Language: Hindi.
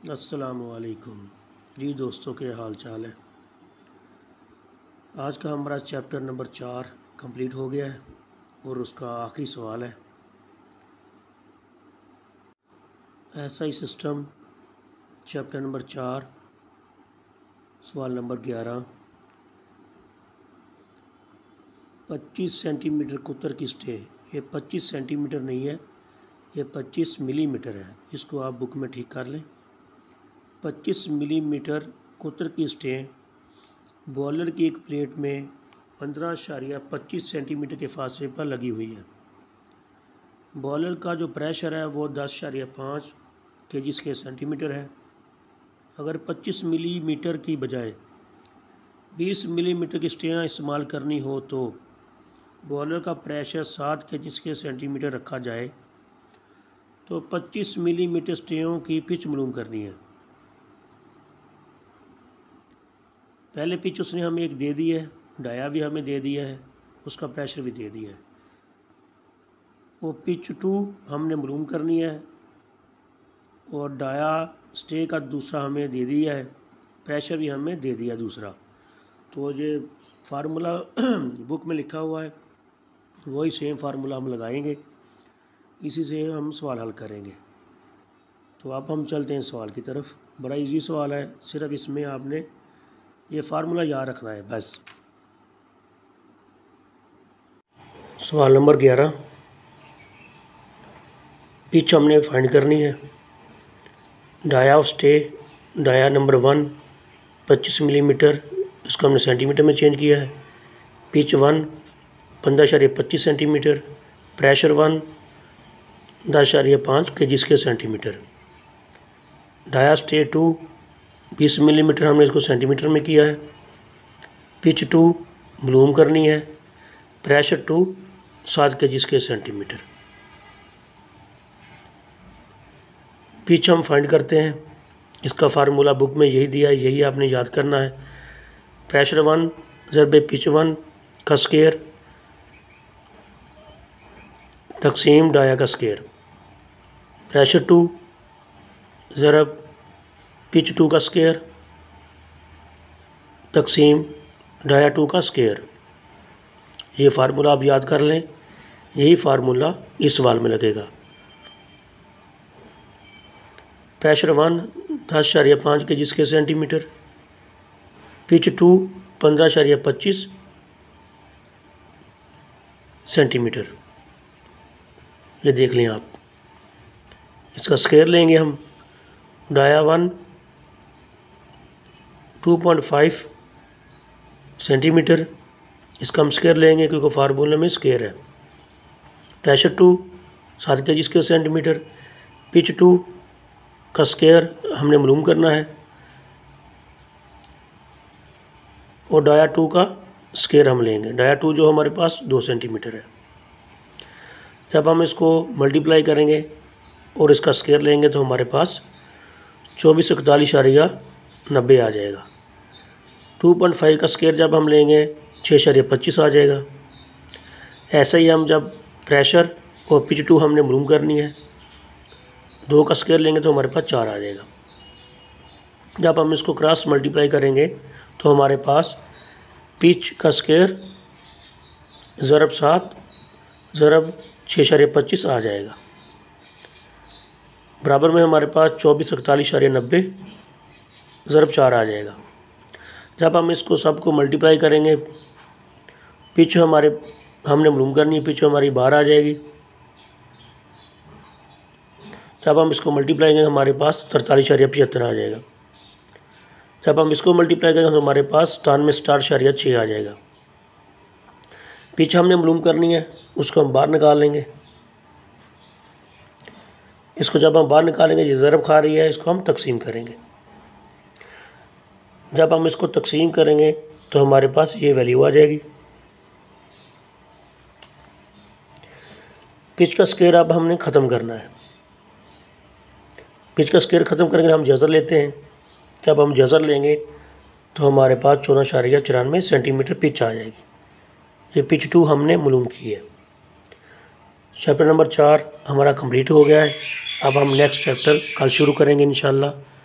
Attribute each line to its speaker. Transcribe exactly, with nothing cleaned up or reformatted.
Speaker 1: अस्सलामुअलैकुम जी दोस्तों, के हाल चाल है। आज का हमारा चैप्टर नंबर चार कंप्लीट हो गया है और उसका आखिरी सवाल है एसआई सिस्टम, चैप्टर नंबर चार, सवाल नंबर ग्यारह। पच्चीस सेंटीमीटर कुतर की स्टे, ये पच्चीस सेंटीमीटर नहीं है, ये पच्चीस मिलीमीटर है। इसको आप बुक में ठीक कर लें। पच्चीस मिलीमीटर कुतर की स्टे बॉयलर की एक प्लेट में पंद्रह अशारिया पच्चीस सेंटीमीटर के फासले पर लगी हुई है। बॉयलर का जो प्रेशर है वो दस अशारिया पाँच के जी के सेंटीमीटर है। अगर पच्चीस मिलीमीटर की बजाय बीस मिलीमीटर की स्टेयाँ इस्तेमाल करनी हो तो बॉयलर का प्रेशर सात के जी के सेंटीमीटर रखा जाए तो पच्चीस मिलीमीटर स्टेयों की पिच मालूम करनी है। पहले पिच उसने हमें एक दे दी है, डाया भी हमें दे दिया है, उसका प्रेशर भी दे दिया है। वो पिच टू हमने मालूम करनी है और डाया स्टे का दूसरा हमें दे दिया है, प्रेशर भी हमें दे दिया दूसरा। तो ये फार्मूला बुक में लिखा हुआ है, वही सेम फार्मूला हम लगाएंगे, इसी से हम सवाल हल करेंगे। तो अब हम चलते हैं सवाल की तरफ। बड़ा इजी सवाल है, सिर्फ इसमें आपने ये फार्मूला याद रखना है बस। सवाल नंबर ग्यारह, पिच हमने फाइंड करनी है। Dia of stay, dia number one पच्चीस मिलीमीटर, इसको हमने सेंटीमीटर में चेंज किया है। पिच वन पंद्रह अशारिया पच्चीस सेंटीमीटर, प्रेशर वन दस अशारिया पाँच के जी के सेंटीमीटर। डाया स्टे टू बीस मिलीमीटर, हमने इसको सेंटीमीटर में किया है। पिच टू मालूम करनी है, प्रेशर टू सात के जी के सेंटीमीटर। पिच हम फाइंड करते हैं, इसका फार्मूला बुक में यही दिया है, यही आपने याद करना है। प्रेशर वन ज़रबे पिच वन का स्केयर तकसीम डाया का स्केयर। प्रेशर टू ज़रब पिच टू का स्केयर तकसीम डाया टू का स्केयर। ये फार्मूला आप याद कर लें, यही फार्मूला इस सवाल में लगेगा। प्रेशर वन दस अशारिया पाँच के जी के सेंटीमीटर, पिच टू पंद्रह अशारिया पच्चीस सेंटीमीटर। ये देख लें आप, इसका स्केयर लेंगे हम। Dia one two point five centimetre, इसका हम स्केयर लेंगे क्योंकि फार्मूले में स्केयर है। प्रेशर टू सात के जी के सेंटीमीटर, पिच टू का स्केयर हमने मालूम करना है और डाया टू का स्केयर हम लेंगे। डाया टू जो हमारे पास दो सेंटीमीटर है। जब हम इसको मल्टीप्लाई करेंगे और इसका स्केयर लेंगे तो हमारे पास चौबीस इकतालीस अशारिया नब्बे आ जाएगा। टू पॉइंट फाइव का स्केयर जब हम लेंगे छः अशारिया पच्चीस आ जाएगा। ऐसे ही हम जब प्रेशर और पिच टू हमने मालूम करनी है, दो का स्केयर लेंगे तो हमारे पास चार आ जाएगा। जब हम इसको क्रॉस मल्टीप्लाई करेंगे तो हमारे पास पिच का स्केयर ज़रब सात ज़रब छः अशारिया पच्चीस आ जाएगा। बराबर में हमारे पास चौबीस इकतालीस अशारिया नब्बे ज़रब चार आ जाएगा। जब हम इसको सबको मल्टीप्लाई करेंगे, पिच हमारे हमने मालूम करनी है, पिच हमारी बाहर आ जाएगी। जब हम इसको मल्टीप्लाई करेंगे हमारे पास तरतालीस अशारिया पचहत्तर आ जाएगा। जब हम इसको मल्टीप्लाई करेंगे तो हमारे पास सतानवे स्टार अशारिया छः आ जाएगा। पिच हमने मालूम करनी है, उसको हम बाहर निकाल लेंगे। इसको जब हम बाहर निकालेंगे, ये ज़रब खा रही है, इसको हम तकसीम करेंगे। जब हम इसको तकसीम करेंगे तो हमारे पास ये वैल्यू आ जाएगी। पिच का स्केयर अब हमने ख़त्म करना है। पिच का स्केयर ख़त्म करेंगे, हम जज़र लेते हैं। जब हम जज़र लेंगे तो हमारे पास चौदह अशारिया चौरानवे सेंटीमीटर पिच आ जाएगी। ये पिच टू हमने मालूम की है। चैप्टर नंबर चार हमारा कंप्लीट हो गया है। अब हम नेक्स्ट चैप्टर कल शुरू करेंगे इंशाल्लाह।